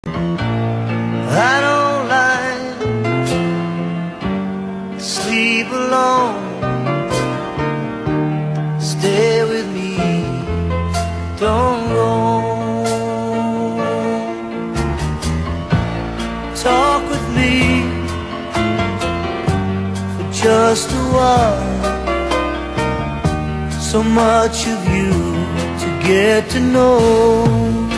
I don't like to sleep alone. Stay with me, don't go. Talk with me for just a while. So much of you to get to know.